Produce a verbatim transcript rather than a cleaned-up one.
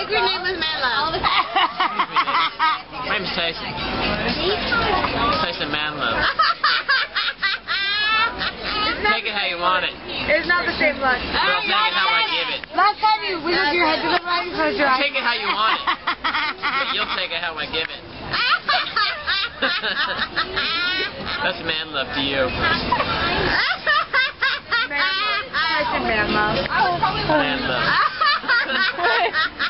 think your name was Manlove? My name's Tyson. Tyson Manlove. Take it how you want it. It's not the same look. Girl, take it how I give it. Last time you wiggled your head to the right and closed your eyes. Take it how you want it. But you'll take it how I give it. That's Manlove to you. Tyson Manlove. Manlove.